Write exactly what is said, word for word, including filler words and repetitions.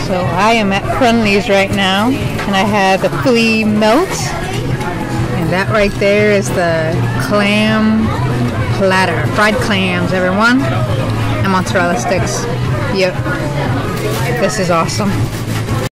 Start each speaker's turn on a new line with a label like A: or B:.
A: So I am at Friendly's right now, and I have the Philly melt, and that right there is the clam platter, fried clams, everyone, and mozzarella sticks. Yep, this is awesome.